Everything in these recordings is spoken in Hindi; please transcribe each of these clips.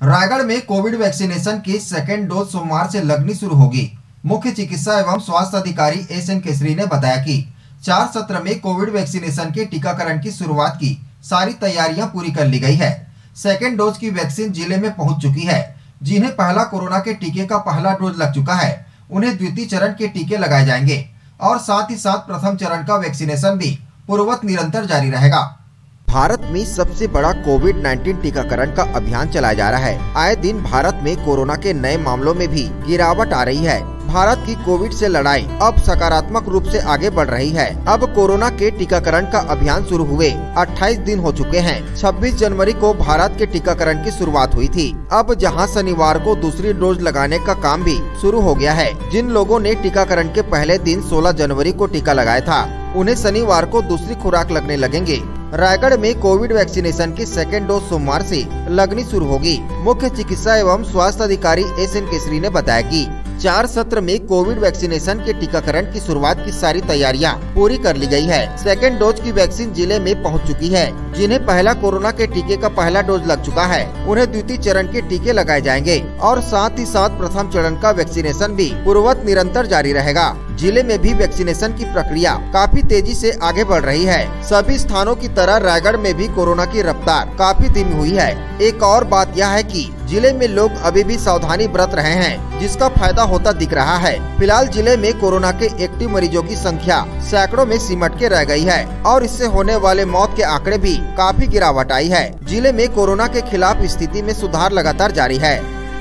रायगढ़ में कोविड वैक्सीनेशन की सेकेंड डोज सोमवार से लगनी शुरू होगी। मुख्य चिकित्सा एवं स्वास्थ्य अधिकारी एस.एन. केसरी ने बताया कि 4 सत्र में कोविड वैक्सीनेशन के टीकाकरण की शुरुआत की सारी तैयारियां पूरी कर ली गई है। सेकेंड डोज की वैक्सीन जिले में पहुंच चुकी है। जिन्हें पहला कोरोना के टीके का पहला डोज लग चुका है, उन्हें द्वितीय चरण के टीके लगाए जाएंगे और साथ ही साथ प्रथम चरण का वैक्सीनेशन भी पूर्ववत निरंतर जारी रहेगा। भारत में सबसे बड़ा कोविड-19 टीकाकरण का अभियान चलाया जा रहा है। आए दिन भारत में कोरोना के नए मामलों में भी गिरावट आ रही है। भारत की कोविड से लड़ाई अब सकारात्मक रूप से आगे बढ़ रही है। अब कोरोना के टीकाकरण का अभियान शुरू हुए 28 दिन हो चुके हैं। 26 जनवरी को भारत के टीकाकरण की शुरुआत हुई थी। अब जहां शनिवार को दूसरी डोज लगाने का काम भी शुरू हो गया है। जिन लोगों ने टीकाकरण के पहले दिन 16 जनवरी को टीका लगाया था, उन्हें शनिवार को दूसरी खुराक लगने लगेंगे। रायगढ़ में कोविड वैक्सीनेशन की सेकेंड डोज सोमवार से लगनी शुरू होगी। मुख्य चिकित्सा एवं स्वास्थ्य अधिकारी एस.एन. केसरी ने बताया कि 4 सत्र में कोविड वैक्सीनेशन के टीकाकरण की शुरुआत की सारी तैयारियां पूरी कर ली गई है। सेकेंड डोज की वैक्सीन जिले में पहुंच चुकी है। जिन्हें पहला कोरोना के टीके का पहला डोज लग चुका है, उन्हें द्वितीय चरण के टीके लगाए जाएंगे और साथ ही साथ प्रथम चरण का वैक्सीनेशन भी पूर्ववत निरंतर जारी रहेगा। जिले में भी वैक्सीनेशन की प्रक्रिया काफी तेजी से आगे बढ़ रही है। सभी स्थानों की तरह रायगढ़ में भी कोरोना की रफ्तार काफी धीमी हुई है। एक और बात यह है कि जिले में लोग अभी भी सावधानी बरत रहे हैं, जिसका फायदा होता दिख रहा है। फिलहाल जिले में कोरोना के एक्टिव मरीजों की संख्या सैकड़ों में सिमट के रह गई है और इससे होने वाले मौत के आंकड़े भी काफी गिरावट आई है। जिले में कोरोना के खिलाफ स्थिति में सुधार लगातार जारी है।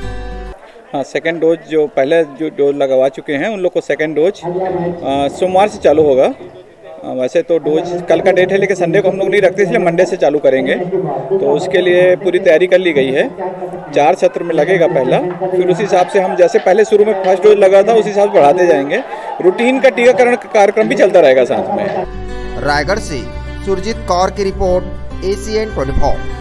हाँ, सेकेंड डोज जो पहले जो डोज लगवा चुके हैं उन लोग को सेकेंड डोज सोमवार से चालू होगा। वैसे तो डोज कल का डेट है, लेकिन संडे को हम लोग नहीं रखते, इसलिए मंडे से चालू करेंगे। तो उसके लिए पूरी तैयारी कर ली गई है। 4 सत्र में लगेगा पहला, फिर उस हिसाब से हम जैसे पहले शुरू में फर्स्ट डोज लगा था उस हिसाब से बढ़ाते जाएंगे। रूटीन का टीकाकरण का कार्यक्रम भी चलता रहेगा साथ में। रायगढ़ से सुरजीत कौर की रिपोर्ट, ACN 24।